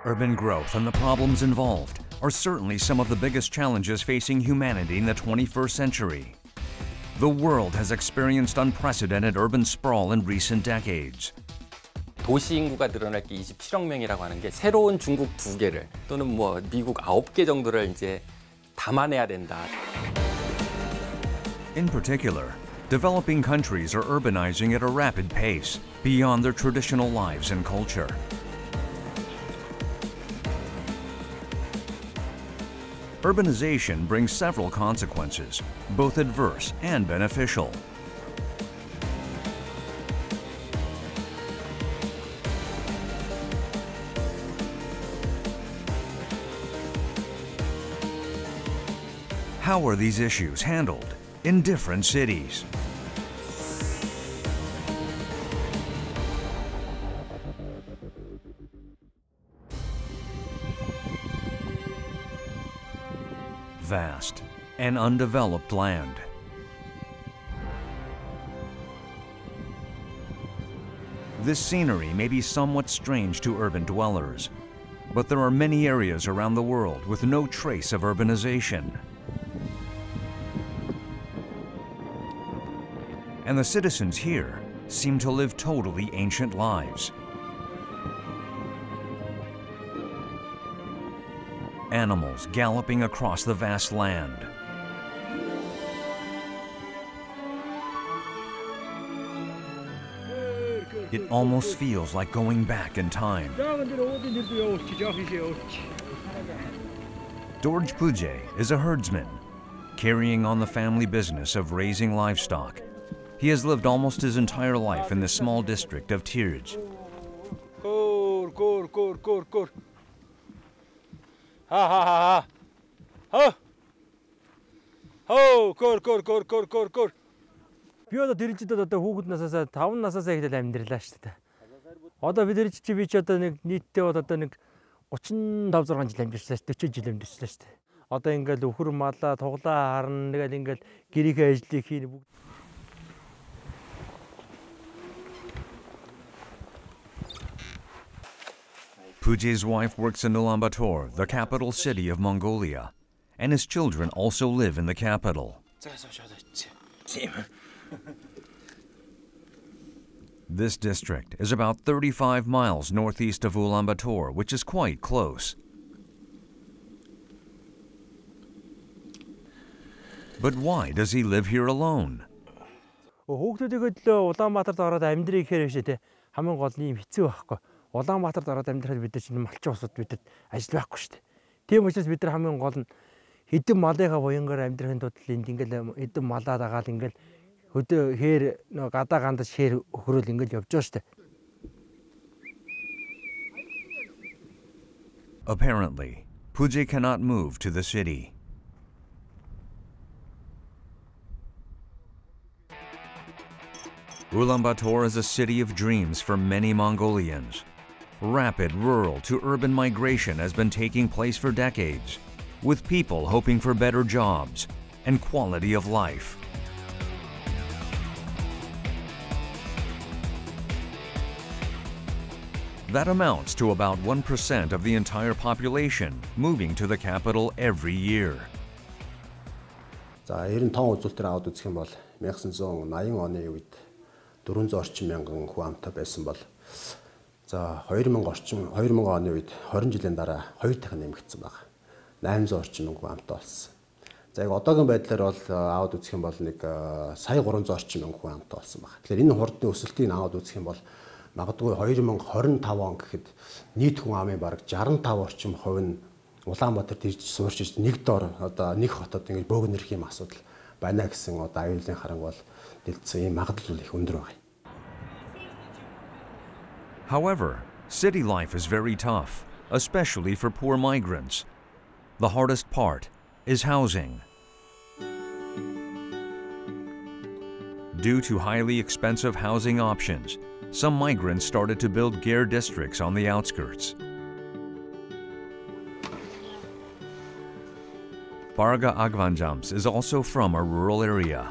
Urban growth and the problems involved are certainly some of the biggest challenges facing humanity in the 21st century. The world has experienced unprecedented urban sprawl in recent decades. 도시 인구가 늘어날 게 27억 명이라고 하는 게 새로운 중국 2개를 또는 뭐 미국 9개 정도를 이제 담아내야 된다. In particular, developing countries are urbanizing at a rapid pace beyond their traditional lives and culture. Urbanization brings several consequences, both adverse and beneficial. How are these issues handled in different cities? Vast and undeveloped land. This scenery may be somewhat strange to urban dwellers, but there are many areas around the world with no trace of urbanization. And the citizens here seem to live totally ancient lives. Animals galloping across the vast land. It almost feels like going back in time. Dorj Puje is a herdsman, carrying on the family business of raising livestock. He has lived almost his entire life in the small district of Tirj. Би одоо дэржидэд одоо хүүхэд насаасаа 5 насаасаа ихэл амьдралаа шүү дээ. Одоо бид дэржиж би ч одоо нэг нийтдээ одоо нэг 35 6 жил амьдэрсэн шүү дээ. 40 жил амьдэрсэн шүү дээ. Одоо ингээл өхөр малаа туглаа харна тэгэл ингээл гэрийнхээ ажлыг хийн бүгд. Puje's wife works in Ulaanbaatar, the capital city of Mongolia, and his children also live in the capital. This district is about 35 miles northeast of Ulaanbaatar, which is quite close. But why does he live here alone? Хүүхдүүдийгээ л Улаанбаатарт ороод амьдрий гэхээр биш тий. Хамгийн гол нь юм хэцүү байхгүй. Улаанбаатарт ороод амьдрахад бид чинь малчин усууд бидэд ажил байхгүй шүү дээ. Тийм учраас бид нар хамгийн гол нь хэдэн малынхаа буянгаар амьдрахын тулд энд ингээл хэдэн малаа дагаад ингээл хөдөө хээр гадаа гандаж хээр өхрөөл ингээл явж байгаа шүү дээ. Apparently, Puje cannot move to the city. Ulaanbaatar is a city of dreams for many Mongolians. Rapid rural to urban migration has been taking place for decades, with people hoping for better jobs and quality of life. That amounts to about 1% of the entire population moving to the capital every year. За 95 үзүүлэлтээр аваад үзэх юм бол 1980 оны үед 400 орчим мянган хүн амтай байсан бол за 2000 оны үед 20 жилийн дараа 2 дахин нэмэгдсэн байна. 800 орчим мянган хүн амтай болсон. За яг одоогийн байдлаар бол аваад үзэх юм бол нэг сая 300 орчим мянган хүн амтай болсон байна. Тэгэхээр энэ хурдны өсөлтийг аваад үзэх юм бол магадгүй 2025 он гэхэд нийт хүн амын бараг 65 орчим хувь нь Улаанбаатарт ирж суурчиж нэг дор одоо нэг хотод ингэж бөөгнөрөх юм асуудал байна гэсэн одоо аюулын харанг бол дэлгэсэн ийм магадлал их өндөр байна. However, city life is very tough, especially for poor migrants. The hardest part is housing. Due to highly expensive housing options, some migrants started to build ger districts on the outskirts. Barga Agvanjams is also from a rural area.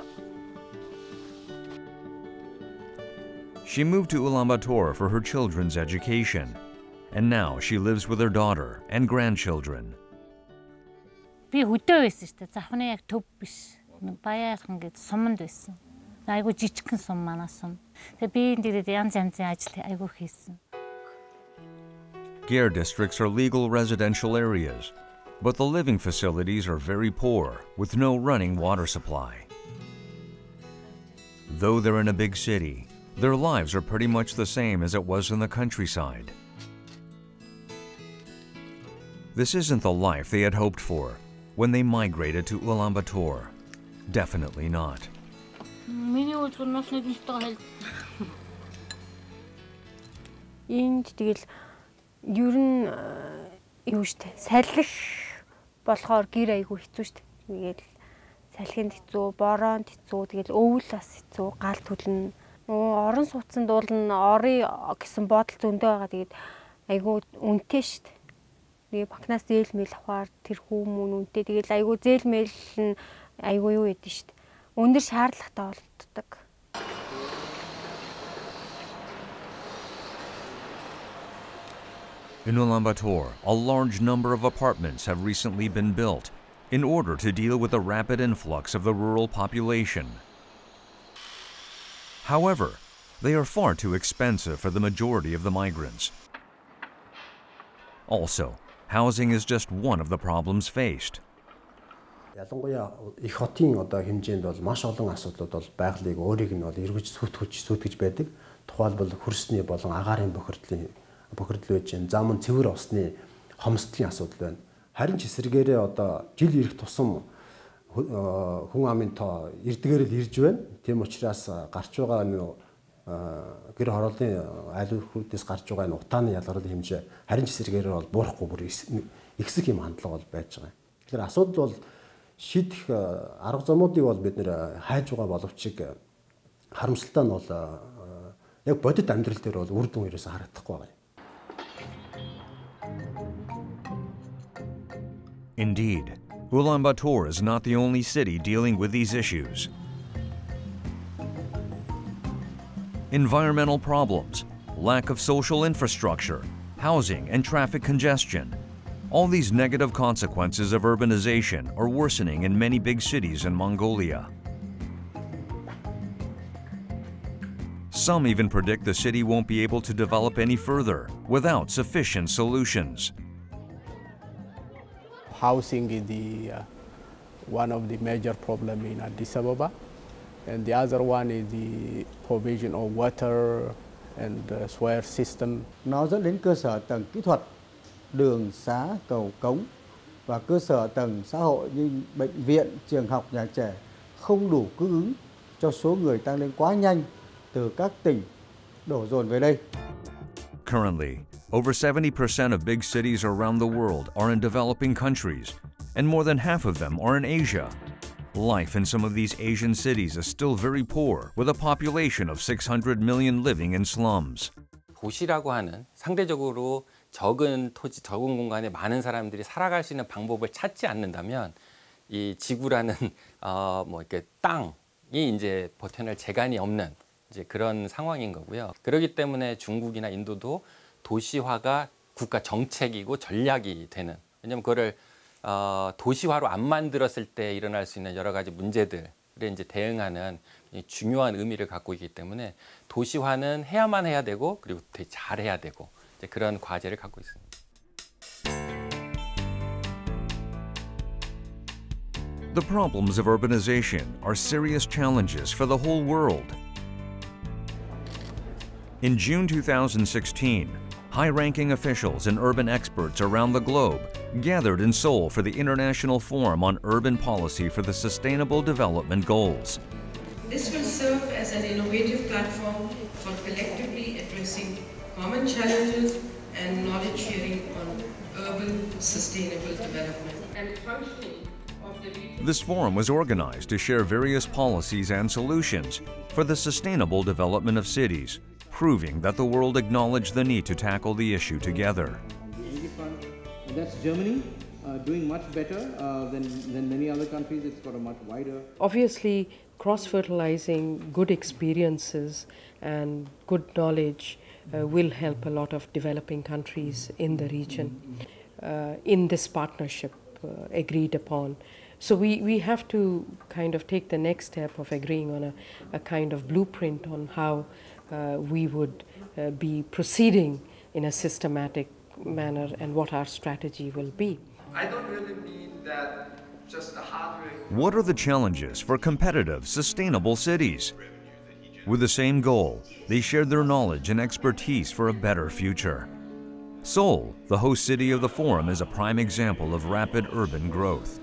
She moved to Ulaanbaatar for her children's education and now she lives with her daughter and grandchildren. Би хөдөө байсан шүү дээ. Завхны яг төв биш. Баяархан гэж суманд байсан. Айгу жижигхэн сум манай сум. Тэгээ би энэ дээрээ янз янзын ажил айгу хийсэн. Gare districts are legal residential areas, but the living facilities are very poor, with no running water supply. Though they're in a big city, their lives are pretty much the same as it was in the countryside. This isn't the life they had hoped for when they migrated to Ulaanbaatar. Definitely not. Энд тэгэл ер нь юу штэ салхих болохоор гэр айгу хэцүү штэ. Тэгэл салхинд хэцүү, бороонд хэцүү, тэгэл өвөл бас хэцүү, гал түлэн. Орон сууцанд бол орё гэсэн бодол зөндөө байгаа. Тэгээд айгу үнэтэй штэ. Тэгээ банкнаас зээлмэл авахар тэр хүмүүн үнэтэй. Тэгэл айгу зээлмэл нь айгу юу гэдэг штэ. Өндөр шаардлагатай болддог. In Ulaanbaatar, a large number of apartments have recently been built in order to deal with the rapid influx of the rural population. However, they are far too expensive for the majority of the migrants. Also, housing is just one of the problems faced. Ялангуяа их хотын одоо хэмжээнд бол маш олон асуудлууд бол байгалыг өөрийг нь бол эргэж сүйтгэж байдаг. Тухайлбал хөрсний болон агаарын бохирдлын байж байна. За мөн цэвэр усны хомсдлын асуудал байна. Харин ч эсрэгээрээ одоо жил ирэх тусам хүн амын тоо эрдгээр л ирж байна. Тийм учраас гарч байгаа гэр хорооллын айлуудаас гарч байгаа энэ утааны ялгарлын хэмжээ харин ч эсрэгээрээ бол буурахгүй бүр ихсэх юм хандлага бол байж байгаа. Тэгэхээр асуудал бол шийдэх арга замуудыг бол бид нэр хайж байгаа боловч харамсалтай нь бол яг бодит амьдрал дээр бол үр дүн ерөөсө харагдахгүй байна. Indeed, Ulaanbaatar is not the only city dealing with these issues. Environmental problems, lack of social infrastructure, housing and traffic congestion. All these negative consequences of urbanization are worsening in many big cities in Mongolia. Some even predict the city won't be able to develop any further without sufficient solutions. Housing is one of the major problems in Addis Ababa, and the other one is the provision of water and the sewer system. Nó dẫn đến cơ sở tầng kỹ thuật, đường xá, cầu cống và cơ sở tầng xã hội như bệnh viện, trường học, nhà trẻ không đủ cung ứng cho số người tăng lên quá nhanh từ các tỉnh đổ dồn về đây. Currently, over 70% of big cities around the world are in developing countries, and more than half of them are in Asia. Life in some of these Asian cities is still very poor, with a population of 600 million living in slums. 도시라고 하는 상대적으로 적은 토지, 적은 공간에 많은 사람들이 살아갈 수 있는 방법을 찾지 않는다면 이 지구라는 이렇게 땅이 이제 버텨낼 재간이 없는 이제 그런 상황인 거고요. 그렇기 때문에 중국이나 인도도 도시화가 국가 정책이고 전략이 되는. 왜냐하면 그거를 도시화로 안 만들었을 때 일어날 수 있는 여러 가지 문제들에 이제 대응하는 중요한 의미를 갖고 있기 때문에 도시화는 해야만 해야 되고 그리고 되게 잘해야 되고 이제 그런 과제를 갖고 있습니다. The problems of urbanization are serious challenges for the whole world. In June 2016, high-ranking officials and urban experts around the globe gathered in Seoul for the International Forum on Urban Policy for the Sustainable Development Goals. This will serve as an innovative platform for collectively addressing common challenges and knowledge sharing on urban sustainable development and functioning of the region. This forum was organized to share various policies and solutions for the sustainable development of cities, proving that the world acknowledged the need to tackle the issue together. That's Germany, doing much better than many other countries. It's got a much wider... Obviously, cross-fertilizing good experiences and good knowledge will help a lot of developing countries in the region in this partnership agreed upon. So we have to kind of take the next step of agreeing on a kind of blueprint on how we would be proceeding in a systematic manner and what our strategy will be. I don't really mean that just the hardware. What are the challenges for competitive, sustainable cities? With the same goal, they shared their knowledge and expertise for a better future. Seoul, the host city of the forum, is a prime example of rapid urban growth.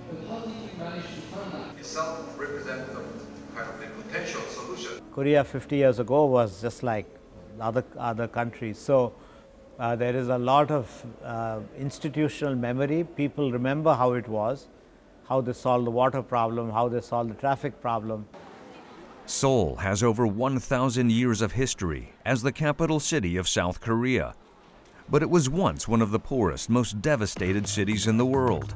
Itself represents a kind of a potential solution. Korea 50 years ago was just like other countries. So there is a lot of institutional memory. People remember how it was, how they solved the water problem, how they solved the traffic problem. Seoul has over 1,000 years of history as the capital city of South Korea. But it was once one of the poorest, most devastated cities in the world.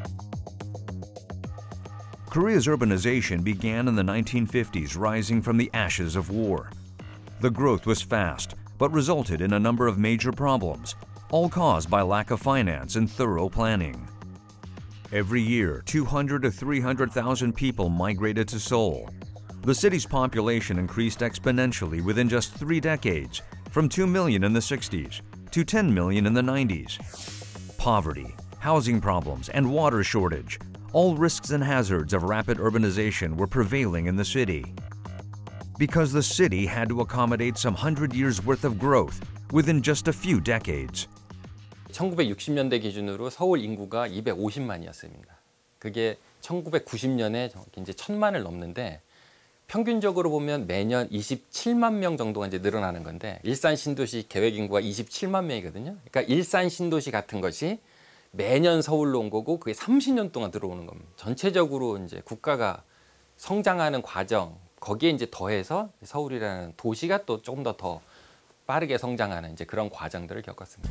Korea's urbanization began in the 1950s, rising from the ashes of war. The growth was fast, but resulted in a number of major problems, all caused by lack of finance and thorough planning. Every year, 200 to 300,000 people migrated to Seoul. The city's population increased exponentially within just 3 decades, from 2 million in the 60s to 10 million in the 90s. Poverty, housing problems, and water shortage, all risks and hazards of rapid urbanization were prevailing in the city. Because the city had to accommodate some 100 years worth of growth within just a few decades. 1960년대 기준으로 서울 인구가 250만이었습니다. 그게 1990년에 이제 1000만을 넘는데 평균적으로 보면 매년 27만 명 정도가 이제 늘어나는 건데 일산 신도시 계획 인구가 27만 명이거든요. 그러니까 일산 신도시 같은 것이 매년 서울로 온 거고 그게 30년 동안 들어오는 겁니다. 전체적으로 이제 국가가 성장하는 과정 거기에 이제 더해서 서울이라는 도시가 또 조금 더 빠르게 성장하는 이제 그런 과정들을 겪었습니다.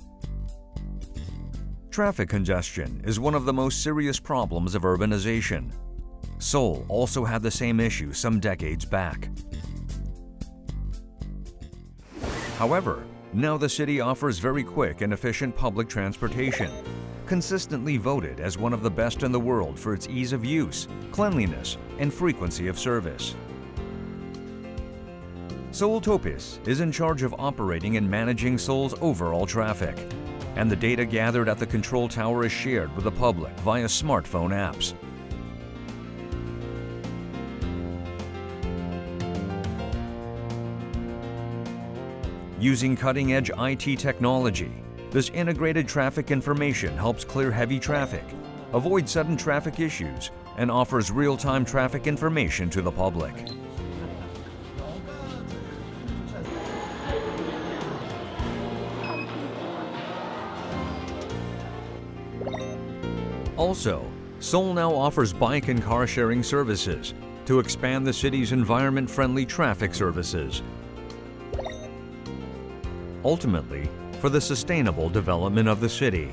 Traffic congestion is one of the most serious problems of urbanization. Seoul also had the same issue some decades back. However, now the city offers very quick and efficient public transportation, consistently voted as one of the best in the world for its ease of use, cleanliness, and frequency of service. Seoul Topis is in charge of operating and managing Seoul's overall traffic, and the data gathered at the control tower is shared with the public via smartphone apps. Using cutting-edge IT technology, this integrated traffic information helps clear heavy traffic, avoid sudden traffic issues, and offers real-time traffic information to the public. Also, Seoul now offers bike and car sharing services to expand the city's environment-friendly traffic services. Ultimately, for the sustainable development of the city.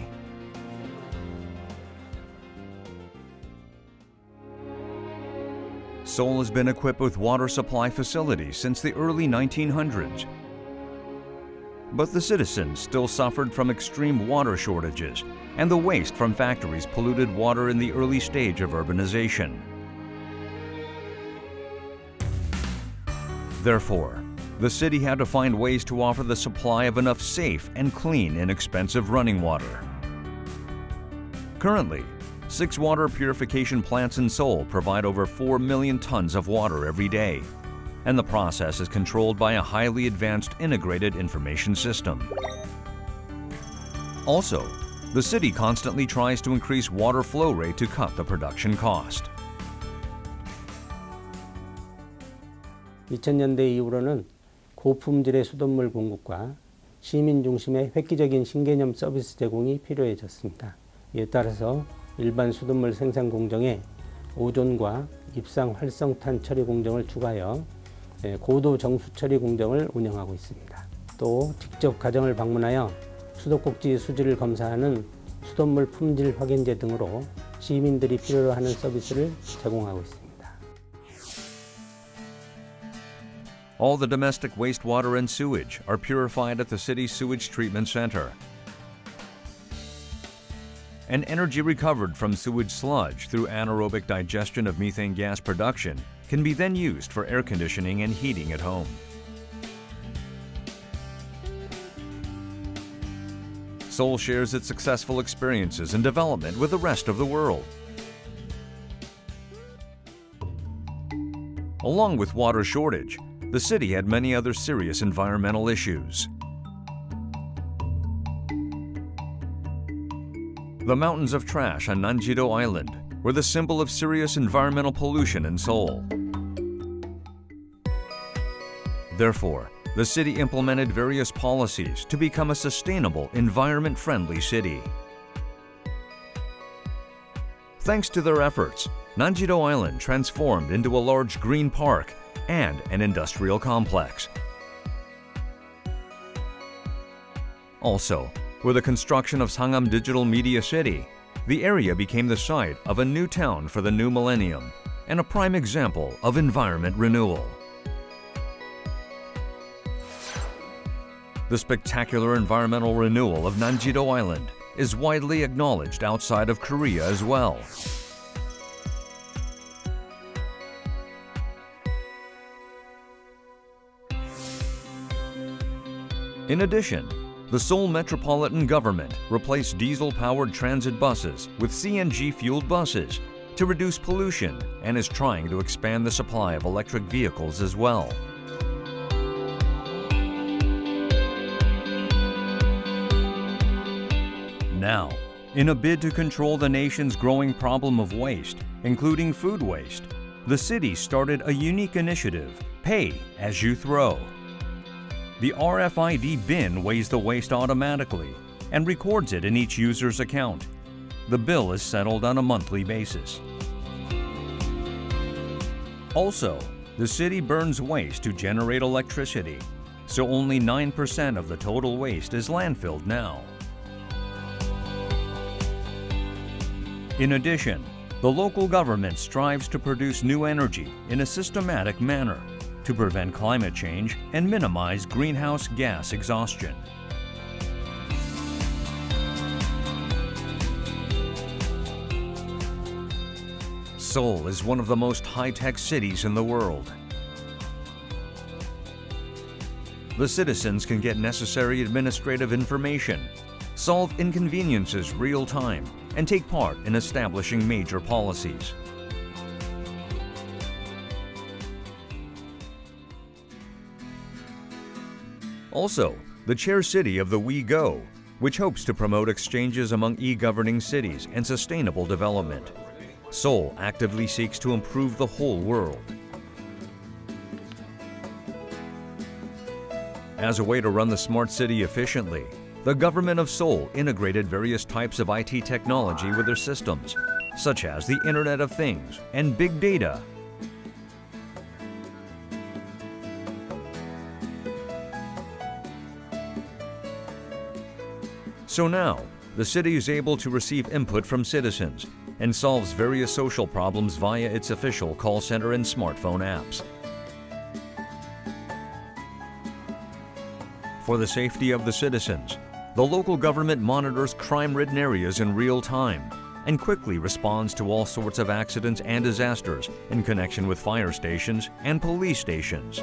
Seoul has been equipped with water supply facilities since the early 1900s. But the citizens still suffered from extreme water shortages, and the waste from factories polluted water in the early stage of urbanization. Therefore, the city had to find ways to offer the supply of enough safe and clean, inexpensive running water. Currently, 6 water purification plants in Seoul provide over 4 million tons of water every day, and the process is controlled by a highly advanced integrated information system. Also, the city constantly tries to increase water flow rate to cut the production cost. 2000년대 이후로는 고품질의 수돗물 공급과 시민 중심의 획기적인 신개념 서비스 제공이 필요해졌습니다. 이에 따라서 일반 수돗물 생산 공정에 오존과 입상 활성탄 처리 공정을 추가하여 고도 정수 처리 공정을 운영하고 있습니다. 또 직접 가정을 방문하여 수도꼭지 수질을 검사하는 수돗물 품질 확인제 등으로 시민들이 필요로 하는 서비스를 제공하고 있습니다. All the domestic wastewater and sewage are purified at the city's sewage treatment center. And energy recovered from sewage sludge through anaerobic digestion of methane gas production can be then used for air conditioning and heating at home. Seoul shares its successful experiences and development with the rest of the world. Along with water shortage, the city had many other serious environmental issues. The mountains of trash on Nanjido Island were the symbol of serious environmental pollution in Seoul. Therefore, the city implemented various policies to become a sustainable, environment-friendly city. Thanks to their efforts, Nanjido Island transformed into a large green park and an industrial complex. Also, with the construction of Sangam Digital Media City, the area became the site of a new town for the new millennium and a prime example of environment renewal. The spectacular environmental renewal of Nanjido Island is widely acknowledged outside of Korea as well. In addition, the Seoul Metropolitan Government replaced diesel-powered transit buses with CNG-fueled buses to reduce pollution and is trying to expand the supply of electric vehicles as well. Now, in a bid to control the nation's growing problem of waste, including food waste, the city started a unique initiative, Pay As You Throw. The RFID bin weighs the waste automatically and records it in each user's account. The bill is settled on a monthly basis. Also, the city burns waste to generate electricity, so only 9% of the total waste is landfilled now. In addition, the local government strives to produce new energy in a systematic manner to prevent climate change and minimize greenhouse gas exhaustion. Seoul is one of the most high-tech cities in the world. The citizens can get necessary administrative information, solve inconveniences real-time, and take part in establishing major policies. Also, the chair city of the We Go, which hopes to promote exchanges among e-governing cities and sustainable development. Seoul actively seeks to improve the whole world. As a way to run the smart city efficiently, the government of Seoul integrated various types of IT technology with their systems, such as the Internet of Things and big data. So now, the city is able to receive input from citizens and solves various social problems via its official call center and smartphone apps. For the safety of the citizens, the local government monitors crime-ridden areas in real time and quickly responds to all sorts of accidents and disasters in connection with fire stations and police stations.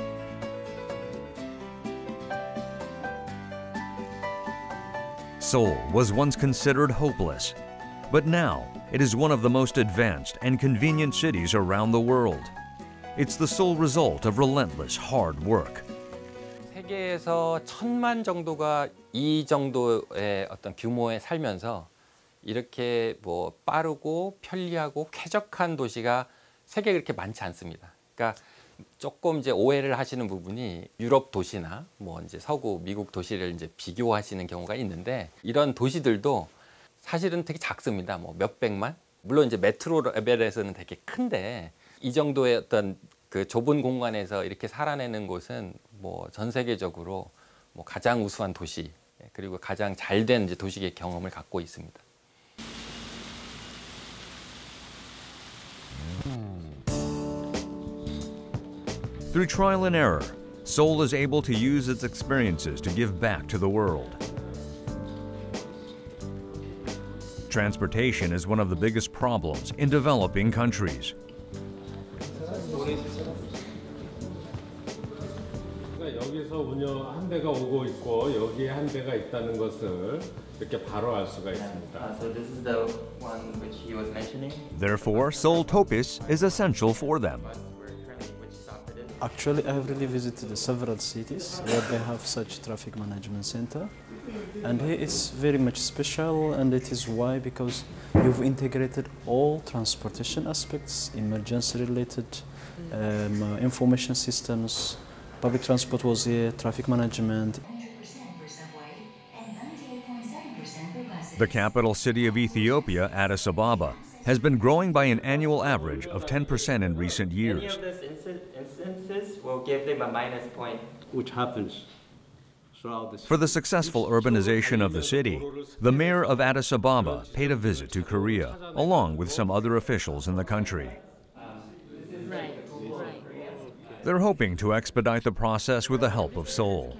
Seoul was once considered hopeless, but now it is one of the most advanced and convenient cities around the world. It's the sole result of relentless hard work. 세계에서 1000만 정도가 이 정도의 어떤 규모에 살면서 이렇게 뭐 빠르고 편리하고 쾌적한 도시가 세계에 그렇게 많지 않습니다. 그러니까 조금 이제 오해를 하시는 부분이 유럽 도시나 뭐 이제 서구 미국 도시를 이제 비교하시는 경우가 있는데 이런 도시들도 사실은 되게 작습니다. 뭐 몇백만? 물론 이제 메트로 레벨에서는 되게 큰데 이 정도의 어떤 그 좁은 공간에서 이렇게 살아내는 곳은 뭐 전 세계적으로 뭐 가장 우수한 도시 그리고 가장 잘된 이제 도시의 경험을 갖고 있습니다. Through trial and error, Seoul is able to use its experiences to give back to the world. Transportation is one of the biggest problems in developing countries. 여기서 운영 한 대가 오고 있고 여기에 한 대가 있다는 것을 이렇게 바로 알 수가 있습니다. So this is the one which he was mentioning. Therefore, Seoul Topis is essential for them. Actually, I have really visited several cities where they have such traffic management center, and here it's very much special, and it is why because you've integrated all transportation aspects, emergency-related information systems. Public transport was here, traffic management. The capital city of Ethiopia, Addis Ababa, has been growing by an annual average of 10% in recent years. Any of these instances will give them a minus point. Which happens throughout this. For the successful urbanization of the city, the mayor of Addis Ababa paid a visit to Korea, along with some other officials in the country. They're hoping to expedite the process with the help of Seoul.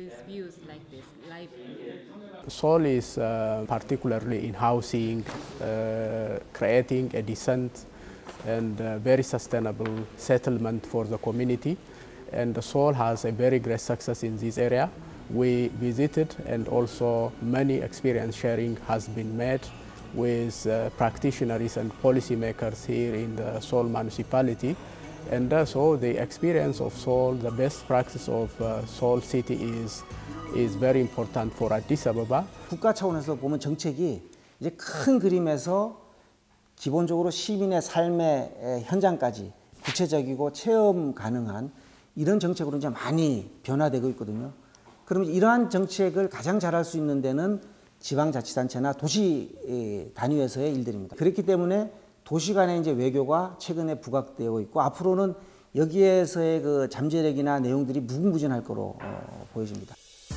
Seoul is particularly in housing, creating a decent and very sustainable settlement for the community. And Seoul has a very great success in this area. We visited, and also many experience sharing has been made with practitioners and policymakers here in the Seoul municipality. And so the experience of Seoul, the best practice of Seoul city is very important for Addis Ababa. 국가 차원에서 보면 정책이 이제 큰 그림에서 기본적으로 시민의 삶의 현장까지 구체적이고 체험 가능한 이런 정책으로 이제 많이 변화되고 있거든요. 그러면 이러한 정책을 가장 잘할 수 있는 데는 지방자치단체나 도시 단위에서의 일들입니다. 그렇기 때문에 도시 간의 이제 외교가 최근에 부각되고 있고 앞으로는 여기에서의 그 잠재력이나 내용들이 무궁무진할 거로 보여집니다.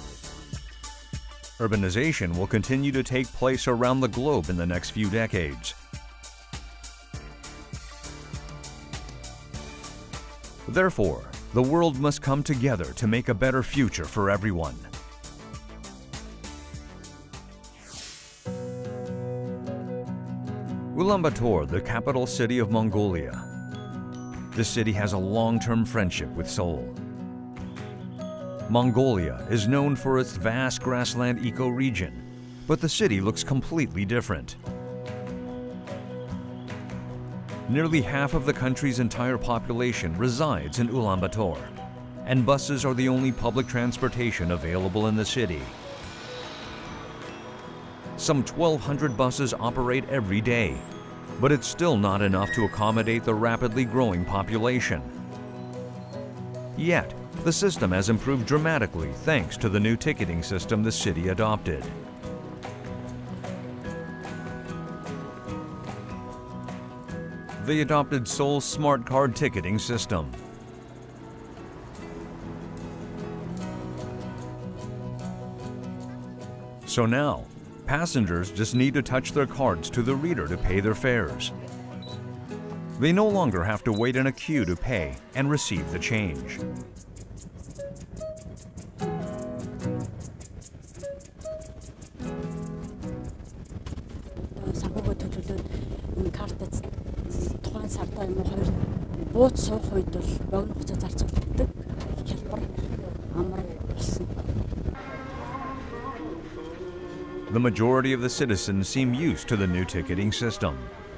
Urbanization will continue to take place around the globe in the next few decades. Therefore, the world must come together to make a better future for everyone. Ulaanbaatar, the capital city of Mongolia. This city has a long-term friendship with Seoul. Mongolia is known for its vast grassland ecoregion, but the city looks completely different. Nearly half of the country's entire population resides in Ulaanbaatar, and buses are the only public transportation available in the city. Some 1,200 buses operate every day, but it's still not enough to accommodate the rapidly growing population. Yet, the system has improved dramatically thanks to the new ticketing system the city adopted. They adopted Seoul's smart card ticketing system. So now, passengers just need to touch their cards to the reader to pay their fares. They no longer have to wait in a queue to pay and receive the change. The majority of the citizens seem used to the new ticketing system.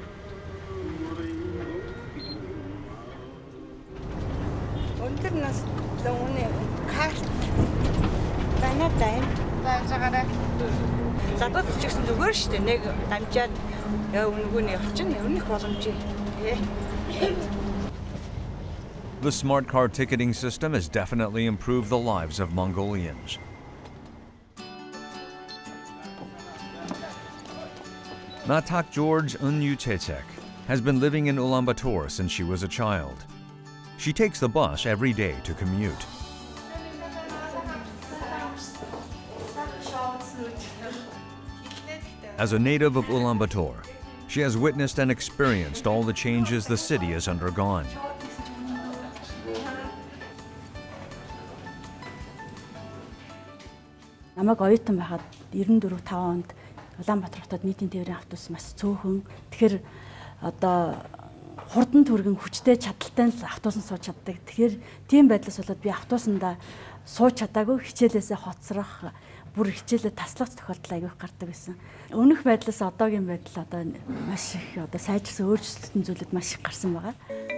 The smart card ticketing system has definitely improved the lives of Mongolians. Natak George Unyutetek has been living in Ulaanbaatar since she was a child. She takes the bus every day to commute. As a native of Ulaanbaatar, she has witnessed and experienced all the changes the city has undergone. Намайг оюутан байхад 94-5 онд Улаанбаатар хотод нийтийн тээврийн автобус маш цөөхөн. Тэгэхээр одоо хурдан түргэн хүчтэй чадaltaй л автобусанд сууж чаддаг. Тэгэхээр тийм байдлаас болоод би автобусандаа сууж чадаагүй, хичээлээсээ хоцрох, бүр хичээлээ таслах тохиолдол аягүй гардаг байсан. Өмнөх байдлаас одоогийн байдал одоо маш их одоо сайжирсан өөрчлөлтийн зүйлүүд маш их гарсан байгаа.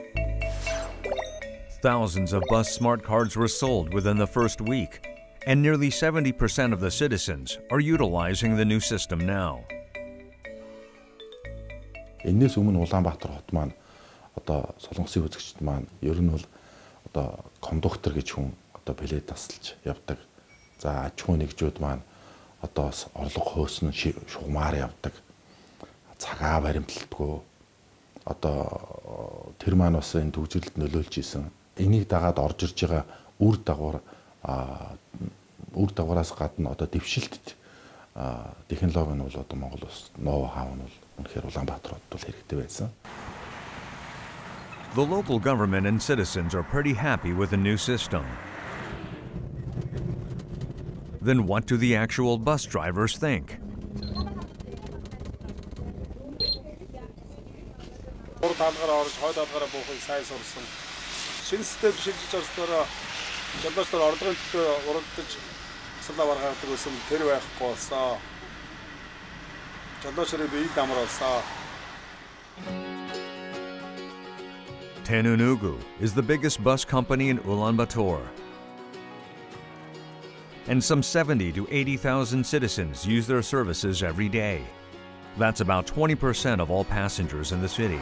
Thousands of bus smart cards were sold within the first week, and nearly 70% of the citizens are utilizing the new system now. Энээс өмнө Улаанбаатар хот маань одоо солонгосын үзэгчд маань ер нь бол одоо кондуктор гэж хүн одоо билет тасалж явдаг. За аж ахуйн нэгжүүд маань одоо орлого хөөсөн шугамаар явдаг. Цагаа баримталдаггүй. Одоо тэр маань бас энэ төвжирлэлд нөлөөлж исэн. Энийг дагаад орж ирж байгаа үр дагавараас гадна одоо дэвшилтэд технологи нь бол одоо Монгол улс ноу хав нь бол үнэхээр Улаанбаатар хотод бол хэрэгтэй байсан. The local government and citizens are pretty happy with the new system. Then what do the actual bus drivers think? Tenunugu is the biggest bus company in Ulaanbaatar, and some 70 to 80,000 citizens use their services every day. That's about 20% of all passengers in the city.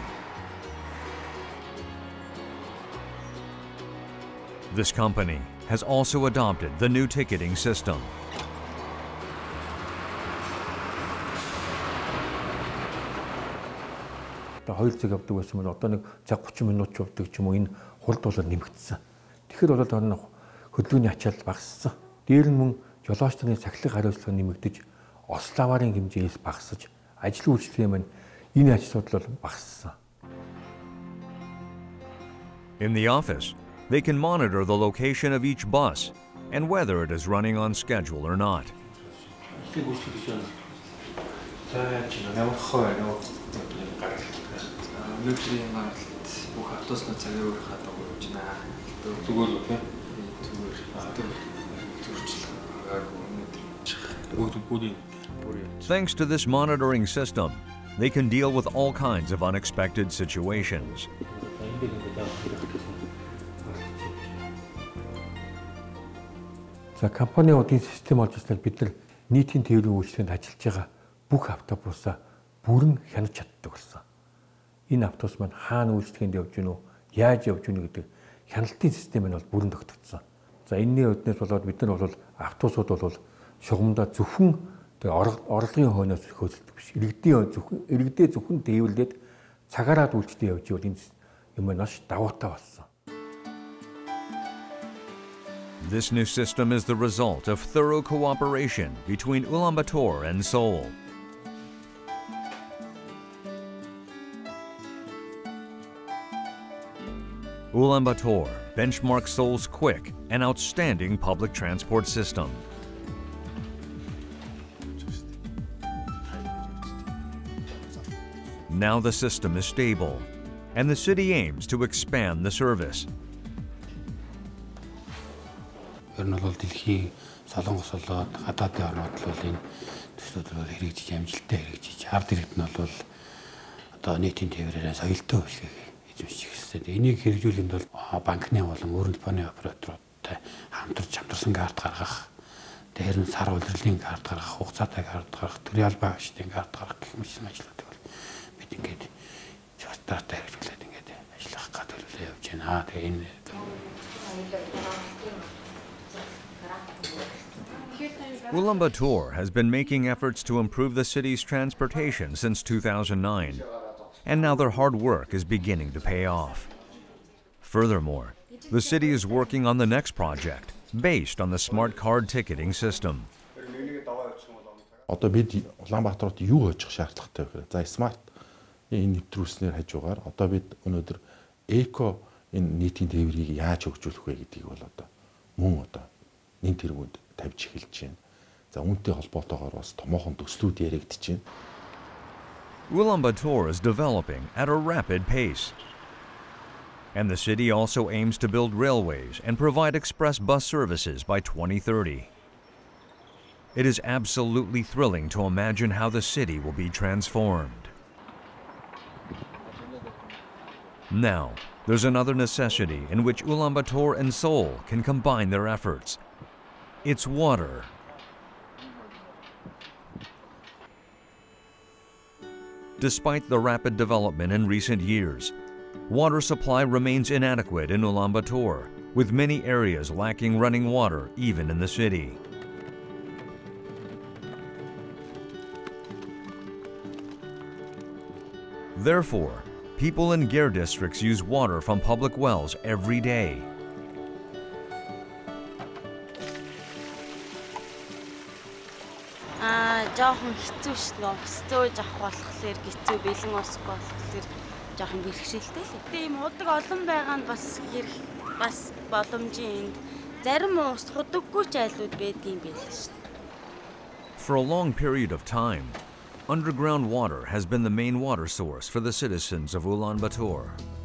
This company has also adopted the new ticketing system. Хоёр цаг явдаг байсан бол одоо нэг цаг 30 минут явдаг ч юм уу энэ хурд болоод нэмэгдсэн. Тэгэхээр болоод энэ хөдөлгөөний ачаал багассан. Дээр нь мөн жолооч нарын сахилгын хариуцлага нэмэгдэж, ославарын хэмжээс багасж, ажил үйлчлэлийн маань энэ ач холбогдол багассан. In the office, they can monitor the location of each bus and whether it is running on schedule or not. Thanks to this monitoring system, they can deal with all kinds of unexpected situations. За компани одын систем олж ирснээр бид нар нийтийн тээврийн үйлчлэгэнд ажиллаж байгаа бүх автобусаа бүрэн хянаж чаддаг болсон. Энэ автобус маань хаана үйлчлэгэнд явж гинөө, яаж явж гинөө гэдэг хяналтын систем нь бол бүрэн тогтцсон. За энэний үднээс болоод бид нар бол автобусууд бол шугамдаа зөвхөн орлогын хойноос хөөцөлдөг биш. Иргэдээ зөвхөн тээвэрлээд цагаараа үйлчлэлд явж ивэл энэ юм маш давуутай болсон. This new system is the result of thorough cooperation between Ulaanbaatar and Seoul. Ulaanbaatar benchmarks Seoul's quick and outstanding public transport system. Now the system is stable, and the city aims to expand the service. Ер нь бол дэлхийн солонгос болоод гадаадын орнууд бол энэ төслүүд бол хэрэгжиж амжилттай хэрэгжиж ард иргэд нь бол одоо нийтийн тээврээрээ соёлтой үйлчлэгийг эзэмших хэрэгтэй. Энийг хэрэгжүүлэхэд бол банкны болон өрн телефоны операторуудтай хамтарсан карт гаргах, дээр нь сар улирлын карт гаргах, хугацаатай карт гаргах, төрийн албан агчдын карт гаргах гэх мэт ажлуудыг бол бид ингээд шалтгаантай хэрэгжүүлээд ингээд ажиллах гэдэг явж байна. Тэгээ энэ Ulaanbaatar has been making efforts to improve the city's transportation since 2009, and now their hard work is beginning to pay off. Furthermore, the city is working on the next project based on the smart card ticketing system. Одоо бид Улаанбаатарт юу хожих шаардлагатай вэ гэхээр за смарт энэ нэвтрүүлснээр хажуугаар одоо бид өнөөдөр эко энэ нийтийн тээврийг яаж хөгжүүлэх вэ гэдгийг бол одоо мөн одоо нэн тэргүүд тавьж эхэлж байна. За үүнтэй холбоотойгоор бас томоохон төслүүд яригдж байна. Ulaanbaatar is developing at a rapid pace. And the city also aims to build railways and provide express bus services by 2030. It is absolutely thrilling to imagine how the city will be transformed. Now, there's another necessity in which Ulaanbaatar and Seoul can combine their efforts. It's water. Despite the rapid development in recent years, water supply remains inadequate in Ulaanbaatar, with many areas lacking running water even in the city. Therefore, people in Gare districts use water from public wells every day. Жоохон хэцүү ш нь өстөө жоох болохоор хэцүү бэлэн усгүй болохоор жоохон бэрхшээлтэй л. Гэтэ ийм удаг олон байгаа нь бас боломжийн энд зарим ус худаггүй ч айлууд байдгийн байл ш. For a long period of time, underground water has been the main water source for the citizens of Ulaanbaatar.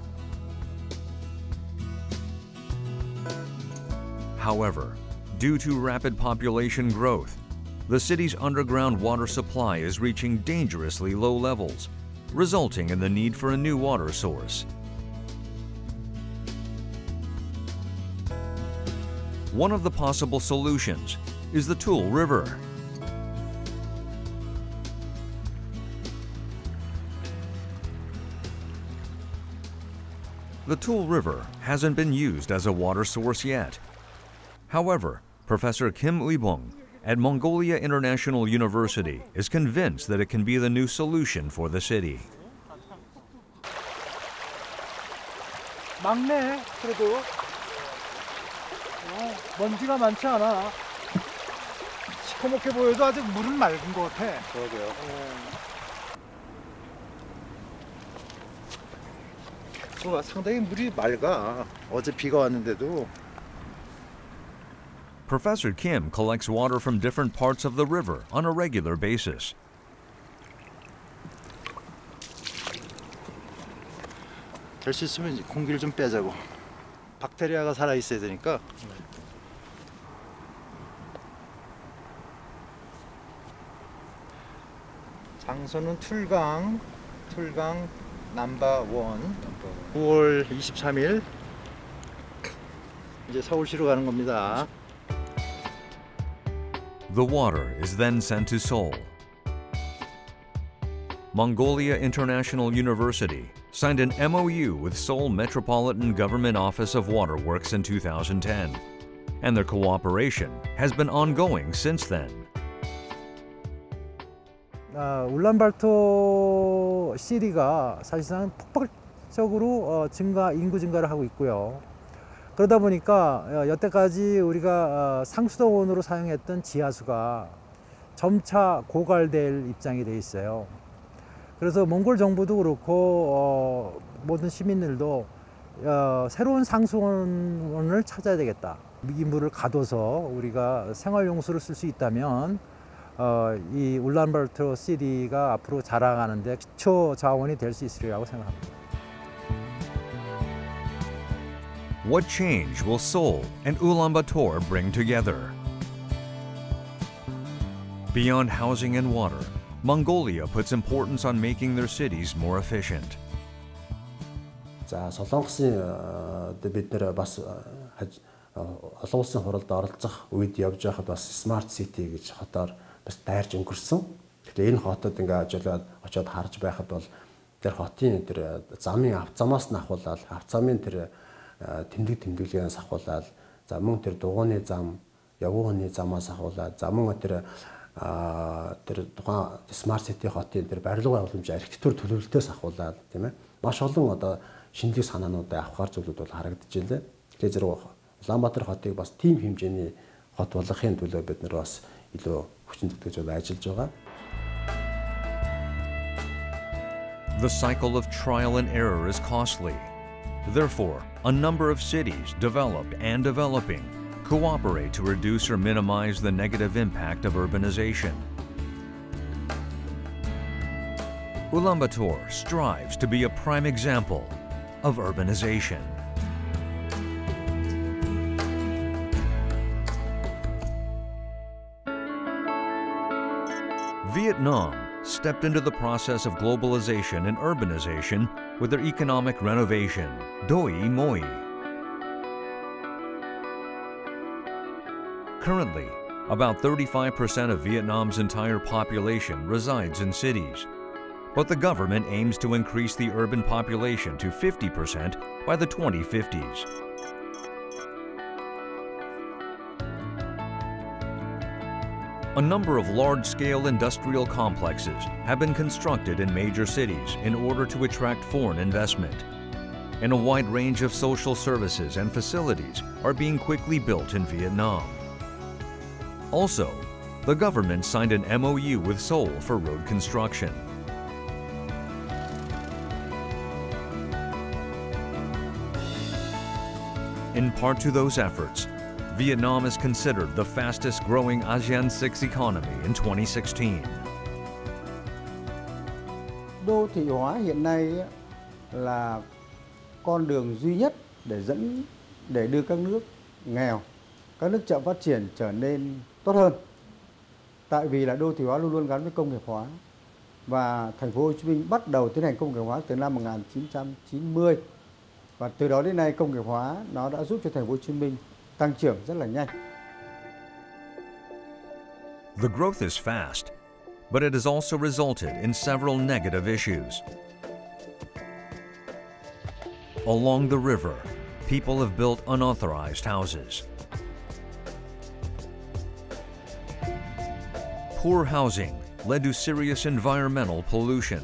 However, due to rapid population growth, the city's underground water supply is reaching dangerously low levels, resulting in the need for a new water source. One of the possible solutions is the Tool River. The Tool River hasn't been used as a water source yet. However, Professor Kim Uibong at Mongolia International University is convinced that it can be the new solution for the city. 막네, 그래도 먼지가 많지 않아. 시커멓게 보여도 아직 물은 맑은 것 같아. 그러게요. 상당히 물이 맑아. 어제 비가 왔는데도. Professor Kim collects water from different parts of the river on a regular basis. 될 수 있으면 공기를 좀 빼자고. 박테리아가 살아 있어야 되니까. 장소는 툴강 넘버 1. 9월 23일 이제 서울시로 가는 겁니다. The water is then sent to Seoul. Mongolia International University signed an MOU with Seoul Metropolitan Government Office of Waterworks in 2010, and their cooperation has been ongoing since then. 울란바토 시리가 사실상 폭발적으로 인구 증가를 하고 있고요. 그러다 보니까 여태까지 우리가 상수도원으로 사용했던 지하수가 점차 고갈될 입장이 돼 있어요. 그래서 몽골 정부도 그렇고 모든 시민들도 새로운 상수원을 찾아야 되겠다. 이 물을 가둬서 우리가 생활용수를 쓸 수 있다면 이 울란바토 시리가 앞으로 자라가는 데 기초 자원이 될 수 있으리라고 생각합니다. What change will Seoul and Ulaanbaatar bring together? Beyond housing and water, Mongolia puts importance on making their cities more efficient. За Солонгосын бид нэр бас олон улсын хуралд оролцох үед явж байхад бас Smart City гэж хотоор бас дайрж өнгөрсөн. Тэгэхээр энэ хотод ингээд очиод харж байхад бол тэр хотын тэр замын авцамаас нь ахуулаад авцамын тэр тэмдэглэгээс ахуулаад за мөн тэр дугууны зам, явгууны замаас ахуулаад за мөн тэр тухайн Smart City хотын тэр барилга байгууламж архитектур төлөвлөлтөөс ахуулаад тийм ээ маш олон одоо шинэлэг санаануудыг авахар зүйлүүд бол харагдаж байна. Тэгэхээр зэрэг Улаанбаатар хотыг бас тийм хэмжээний хот болгохын төлөө бид нар бас илүү хүчин зүтгэж ажиллаж байгаа. The cycle of trial and error is costly. Therefore, a number of cities, developed and developing, cooperate to reduce or minimize the negative impact of urbanization. Ulaanbaatar strives to be a prime example of urbanization. Vietnam stepped into the process of globalization and urbanization with their economic renovation, Doi Moi. Currently, about 35% of Vietnam's entire population resides in cities, but the government aims to increase the urban population to 50% by the 2050s. A number of large-scale industrial complexes have been constructed in major cities in order to attract foreign investment, and a wide range of social services and facilities are being quickly built in Vietnam. Also, the government signed an MOU with Seoul for road construction. In part to those efforts, Vietnam is considered the fastest growing ASEAN 6 economy in 2016. Đô thị hóa hiện nay là con đường duy nhất để đưa các nước nghèo, các nước chậm phát triển trở nên tốt hơn. Tại vì là đô thị hóa luôn luôn gắn với công nghiệp hóa, và thành phố Hồ Chí Minh bắt đầu tiến hành công nghiệp hóa từ năm 1990, và từ đó đến nay công nghiệp hóa nó đã giúp cho thành phố Hồ Chí Minh tăng trưởng rất là nhanh. The growth is fast, but it has also resulted in several negative issues. Along the river, people have built unauthorized houses. Poor housing led to serious environmental pollution.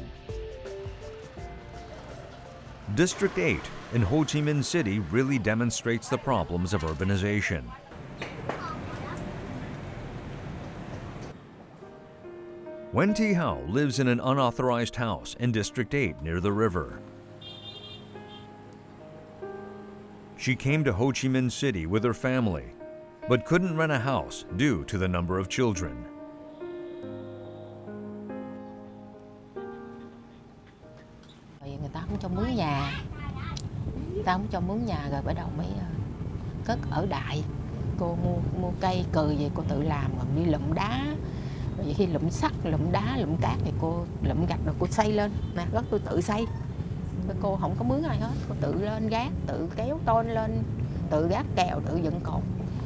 District 8 in Ho Chi Minh City really demonstrates the problems of urbanization. Wen Thi Hao lives in an unauthorized house in District 8 near the river. She came to Ho Chi Minh City with her family, but couldn't rent a house due to the number of children. Người ta không cho mướn nhà, người ta không cho mướn nhà rồi bắt đầu mới cất ở đại. Cô mua cây cừ vậy cô tự làm, rồi đi lụm đá, rồi khi lụm sắt, lụm đá, lụm cát thì cô lụm gạch rồi cô xây lên. Nè, gác tôi tự xây. Cô không có mướn ai hết, cô tự lên gác, tự kéo tôn lên, tự gác kèo, tự dựng cột.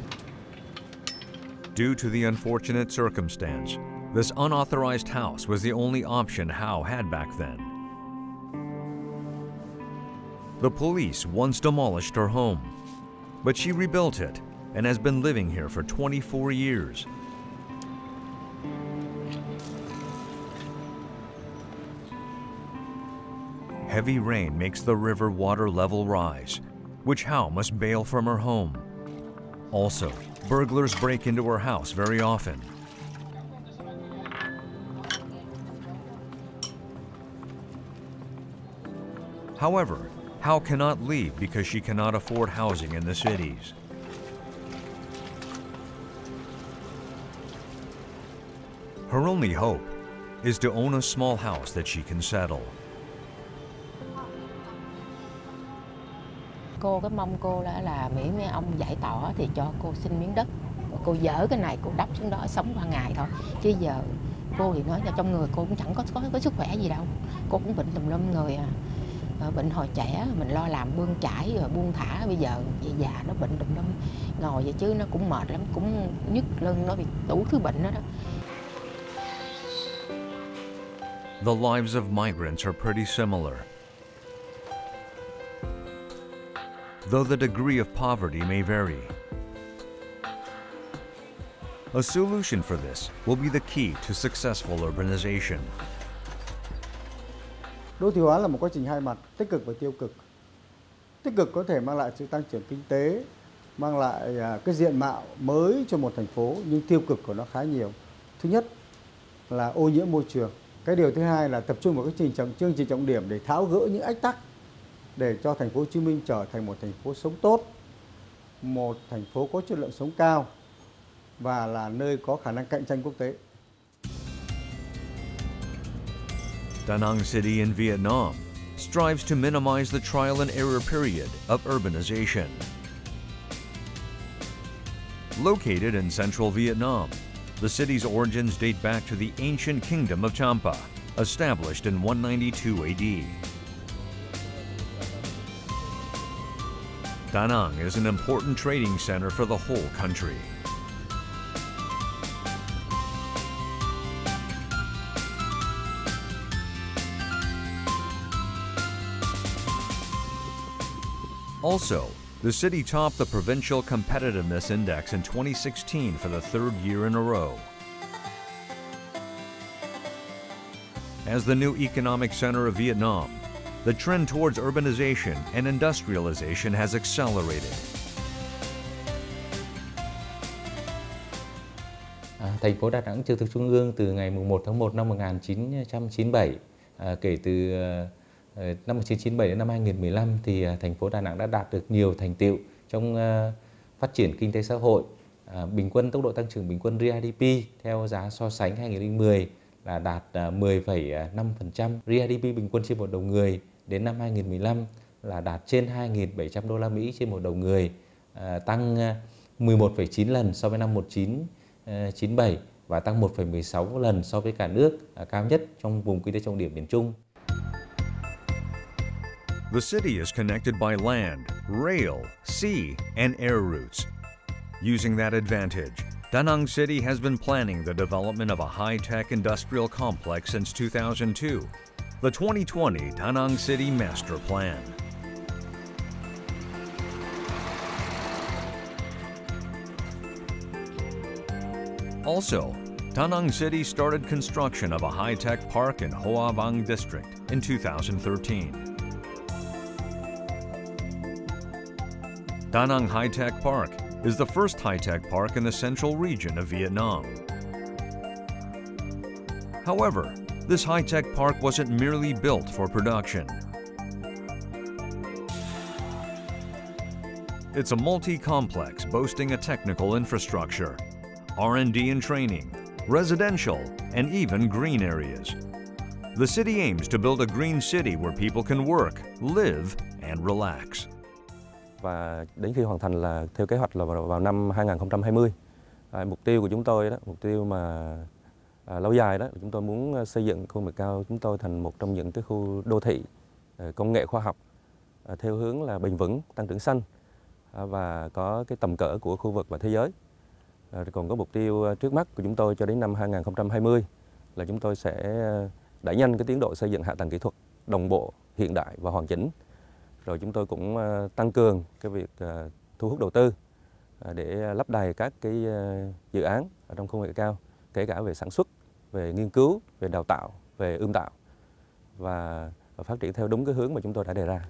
Due to the unfortunate circumstance, this unauthorized house was the only option Hao had back then. The police once demolished her home, but she rebuilt it and has been living here for 24 years. Heavy rain makes the river water level rise, which Hao must bail from her home. Also, burglars break into her house very often. However, Hao cannot leave because she cannot afford housing in the cities. Her only hope is to own a small house that she can settle. Cô cái mong cô là miễn mấy ông giải tỏa thì cho cô xin miếng đất. Cô dỡ cái này cô đắp xuống đó sống qua ngày thôi. Chứ giờ cô thì nói là trong người cô cũng chẳng có sức khỏe gì đâu. Cô cũng bệnh tùm lum người à. Bệnh hồi trẻ mình lo làm bươn chải rồi buông thả, bây giờ về già nó bệnh tùm lum, ngồi vậy chứ nó cũng mệt lắm, cũng nhức lưng, nó bị đủ thứ bệnh đó. The lives of migrants are pretty similar. Though the degree of poverty may vary. A solution for this will be the key to successful urbanization. Đô thị hóa là một quá trình hai mặt, tích cực và tiêu cực. Tích cực có thể mang lại sự tăng trưởng kinh tế, mang lại cái diện mạo mới cho một thành phố, nhưng tiêu cực của nó khá nhiều. Thứ nhất là ô nhiễm môi trường. Cái điều thứ hai là tập trung vào cái chương trình trọng điểm để tháo gỡ những ách tắc để cho thành phố Hồ Chí Minh trở thành một thành phố sống tốt. một thành phố có chất lượng sống cao và là nơi có khả năng cạnh tranh quốc tế. Da Nang City in Vietnam strives to minimize the trial and error period of urbanization. Located in central Vietnam, the city's origins date back to the ancient kingdom of Champa, established in 192 AD. Da Nang is an important trading center for the whole country. Also, the city topped the Provincial Competitiveness Index in 2016 for the third year in a row. As the new economic center of Vietnam, the trend towards urbanization and industrialization has accelerated. Thành phố Đà Nẵng trực thuộc Trung ương từ ngày 1 tháng 1 năm 1997, kể từ năm 1997 đến năm 2015 thì thành phố Đà Nẵng đã đạt được nhiều thành tựu trong phát triển kinh tế xã hội. Bình quân tốc độ tăng trưởng bình quân GDP theo giá so sánh 2010 là đạt 10,5%. GDP bình quân trên một đầu người đến năm 2015 là đạt trên 2.700 đô la Mỹ trên một đầu người, tăng 11,9 lần so với năm 1997 và tăng 1,16 lần so với cả nước, cao nhất trong vùng kinh tế trọng điểm miền Trung. The city is connected by land, rail, sea, and air routes. Using that advantage, Da Nang City has been planning the development of a high-tech industrial complex since 2002, the 2020 Da Nang City Master Plan. Also, Da Nang City started construction of a high-tech park in Hoa Bang District in 2013. Da Nang High-Tech Park is the first high-tech park in the central region of Vietnam. However, this high-tech park wasn't merely built for production. It's a multi-complex boasting a technical infrastructure, R&D and training, residential, and even green areas. The city aims to build a green city where people can work, live, and relax. Và đến khi hoàn thành là theo kế hoạch là vào năm 2020. Mục tiêu của chúng tôi đó, mục tiêu mà lâu dài đó, chúng tôi muốn xây dựng khu công nghệ cao chúng tôi thành một trong những cái khu đô thị công nghệ khoa học theo hướng là bền vững, tăng trưởng xanh và có cái tầm cỡ của khu vực và thế giới. Còn có mục tiêu trước mắt của chúng tôi cho đến năm 2020 là chúng tôi sẽ đẩy nhanh cái tiến độ xây dựng hạ tầng kỹ thuật đồng bộ, hiện đại và hoàn chỉnh. Rồi chúng tôi cũng tăng cường cái việc thu hút đầu tư để lấp đầy các cái dự án ở trong công nghệ cao, kể cả về sản xuất, về nghiên cứu, về đào tạo, về ươm tạo và phát triển theo đúng cái hướng mà chúng tôi đã đề ra.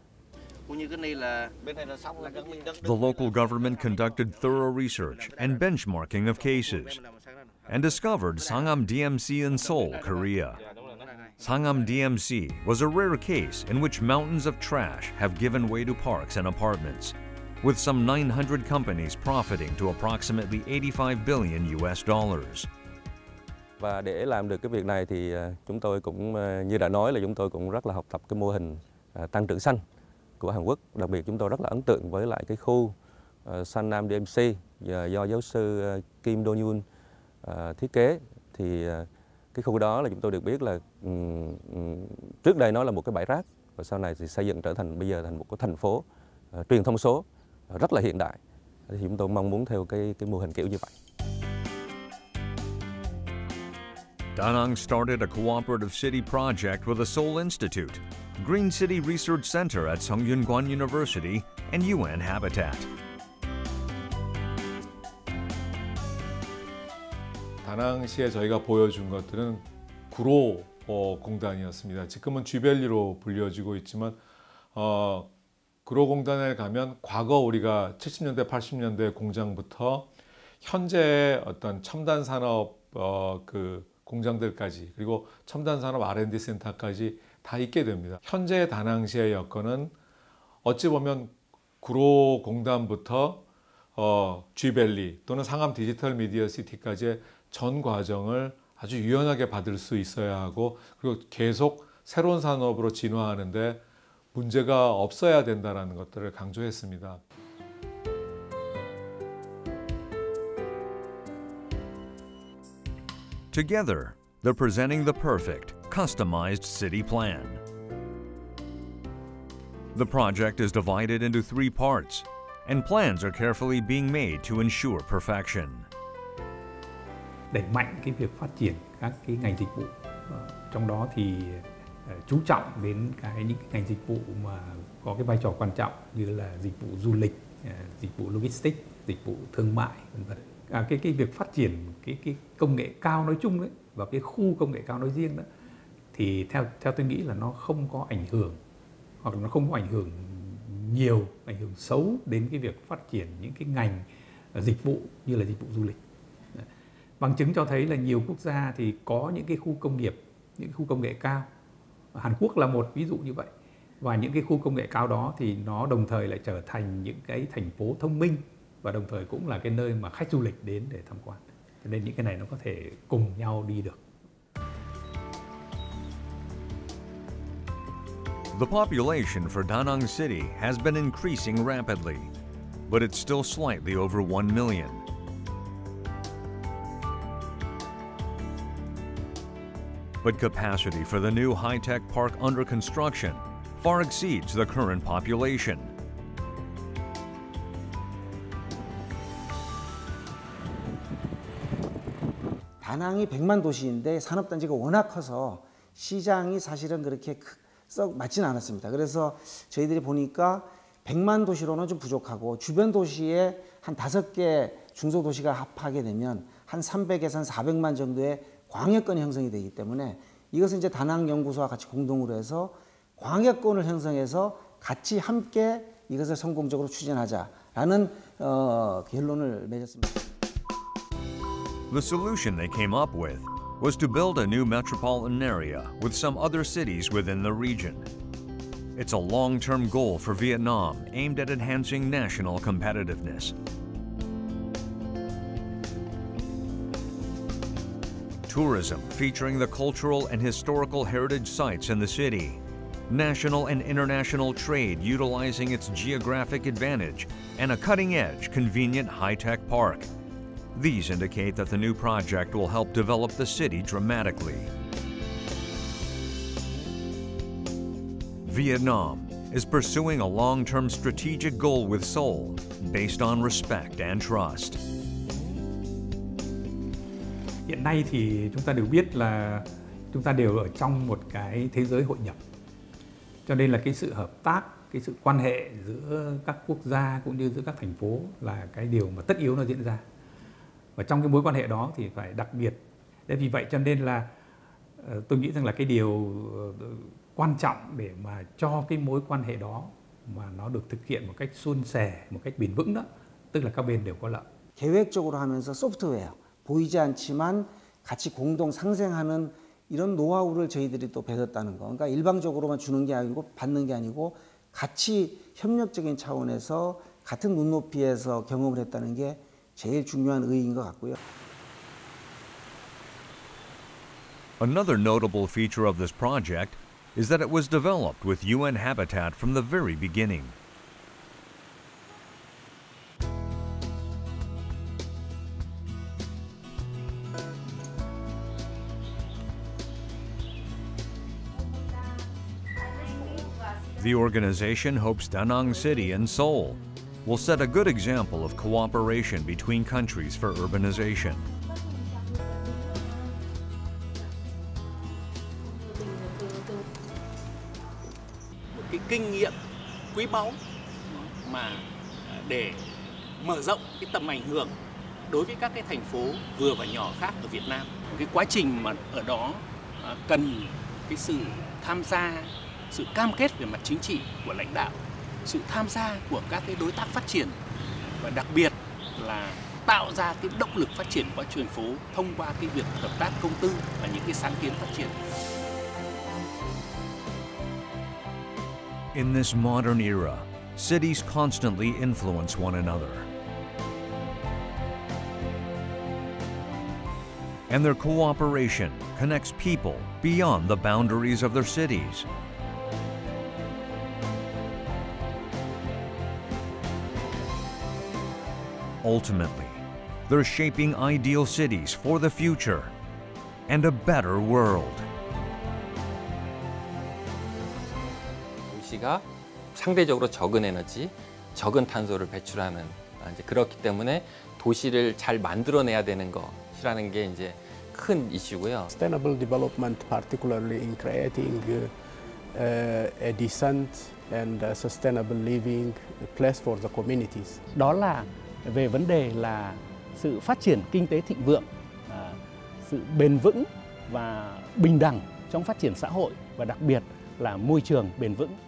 The local government conducted thorough research and benchmarking of cases and discovered Sangam DMC in Seoul, Korea. Sangam DMC was a rare case in which mountains of trash have given way to parks and apartments, with some 900 companies profiting to approximately 85 billion US dollars. Và để làm được cái việc này thì chúng tôi cũng như đã nói là chúng tôi cũng rất là học tập cái mô hình tăng trưởng xanh của Hàn Quốc. Đặc biệt chúng tôi rất là ấn tượng với lại cái khu Sangam DMC do giáo sư Kim Do Yoon thiết kế. Thì cái khu đó là chúng tôi được biết là trước đây nó là một cái bãi rác và sau này thì xây dựng trở thành bây giờ thành một cái thành phố truyền thông số rất là hiện đại. Thì chúng tôi mong muốn theo cái mô hình kiểu như vậy. Da Nang started a cooperative city project with the Seoul Institute, Green City Research Center at Songyunkwon University, and UN Habitat. 다낭시에 저희가 보여준 것들은 구로 공단이었습니다. 지금은 쥐밸리로 불려지고 있지만 구로 공단에 가면 과거 우리가 70년대, 80년대 공장부터 현재의 어떤 첨단 산업 그 공장들까지 그리고 첨단 산업 R&D 센터까지 다 있게 됩니다. 현재 다낭시의 여건은 어찌 보면 구로 공단부터 G밸리 또는 상암 디지털 미디어 시티까지의 전 과정을 아주 유연하게 받을 수 있어야 하고 그리고 계속 새로운 산업으로 진화하는데 문제가 없어야 된다는 것들을 강조했습니다. Together, they're presenting the perfect, customized city plan. The project is divided into 3 parts, and plans are carefully being made to ensure perfection. Đẩy mạnh cái việc phát triển các cái ngành dịch vụ, trong đó thì chú trọng đến những cái ngành dịch vụ mà có cái vai trò quan trọng như là dịch vụ du lịch, dịch vụ logistics, dịch vụ thương mại, vân vân. Cái việc phát triển cái công nghệ cao nói chung đấy và cái khu công nghệ cao nói riêng đó thì theo tôi nghĩ là nó không có ảnh hưởng hoặc là nó không có ảnh hưởng nhiều, ảnh hưởng xấu đến cái việc phát triển những cái ngành dịch vụ như là dịch vụ du lịch. Bằng chứng cho thấy là nhiều quốc gia thì có những cái khu công nghiệp, những khu công nghệ cao. Hàn Quốc là một ví dụ như vậy. Và những cái khu công nghệ cao đó thì nó đồng thời lại trở thành những cái thành phố thông minh và đồng thời cũng là cái nơi mà khách du lịch đến để tham quan. Cho nên những cái này nó có thể cùng nhau đi được. The population for Da Nang City has been increasing rapidly, but it's still slightly over 1 million. But capacity for the new high-tech park under construction far exceeds the current population. 다낭이 100만 도시인데 산업단지가 워낙 커서 시장이 사실은 그렇게 썩 맞지는 않았습니다. 그래서 저희들이 보니까 100만 도시로는 좀 부족하고 주변 도시에 한 5개 중소도시가 합하게 되면 한 300에서 한 400만 정도의 광역권이 형성이 되기 때문에 이것은 이제 다낭연구소와 같이 공동으로 해서 광역권을 형성해서 같이 함께 이것을 성공적으로 추진하자라는 결론을 맺었습니다. The solution they came up with was to build a new metropolitan area with some other cities within the region. It's a long-term goal for Vietnam aimed at enhancing national competitiveness. Tourism featuring the cultural and historical heritage sites in the city. National and international trade utilizing its geographic advantage and a cutting-edge, convenient high-tech park. These indicate that the new project will help develop the city dramatically. Vietnam is pursuing a long-term strategic goal with Seoul based on respect and trust. Hiện nay thì chúng ta đều biết là chúng ta đều ở trong một cái thế giới hội nhập. Cho nên là cái sự hợp tác, cái sự quan hệ giữa các quốc gia cũng như giữa các thành phố là cái điều mà tất yếu nó diễn ra. Và trong cái mối quan hệ đó thì phải đặc biệt. Để vì vậy cho nên là tôi nghĩ rằng là cái điều quan trọng để mà cho cái mối quan hệ đó mà nó được thực hiện một cách suôn sẻ, một cách bền vững đó, tức là các bên đều có lợi. 계획적으로 하면서 소프트웨어, 보이지 않지만 같이 공동 상생하는 이런 노하우를 저희들이 또 배웠다는 거. 그러니까 일방적으로만 주는 게 아니고 받는 게 아니고 같이 협력적인 차원에서 같은 눈높이에서 경험을 했다는 게 제일 중요한 의의인 것 같고요. Another notable feature of this project is that it was developed with UN habitat from the very beginning. The organization hopes Da Nang City and Seoul will set a good example of cooperation between countries for urbanization. Một cái kinh nghiệm quý báu mà để mở rộng cái tầm ảnh hưởng đối với các cái thành phố vừa và nhỏ khác ở Việt Nam. Cái quá trình mà ở đó cần cái sự tham gia, sự cam kết về mặt chính trị của lãnh đạo, sự tham gia của các cái đối tác phát triển và đặc biệt là tạo ra cái động lực phát triển của thành phố thông qua cái việc hợp tác công tư và những cái sáng kiến phát triển. In this modern era, cities constantly influence one another. and their cooperation connects people beyond the boundaries of their cities. Ultimately, they're shaping ideal cities for the future and a better world. 도시가 상대적으로 적은 에너지, 적은 탄소를 배출하는 이제 그렇기 때문에 도시를 잘 만들어내야 되는 것이라는 게 이제 큰 이슈고요. Sustainable development, particularly in creating a decent and sustainable living place for the communities. Đó là về vấn đề là sự phát triển kinh tế thịnh vượng, sự bền vững và bình đẳng trong phát triển xã hội và đặc biệt là môi trường bền vững.